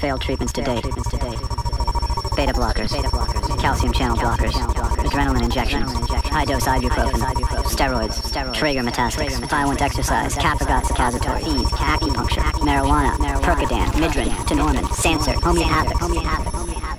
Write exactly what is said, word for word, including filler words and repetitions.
Failed treatments to date. Beta blockers. Calcium channel blockers. Adrenaline injections. High-dose ibuprofen. Steroids. Traeger metastasis. Violent exercise. Capagot suppository. Feed. Acupuncture. Marijuana. Percodan. Midrin. Tenormin. Sansert. Homeopathic.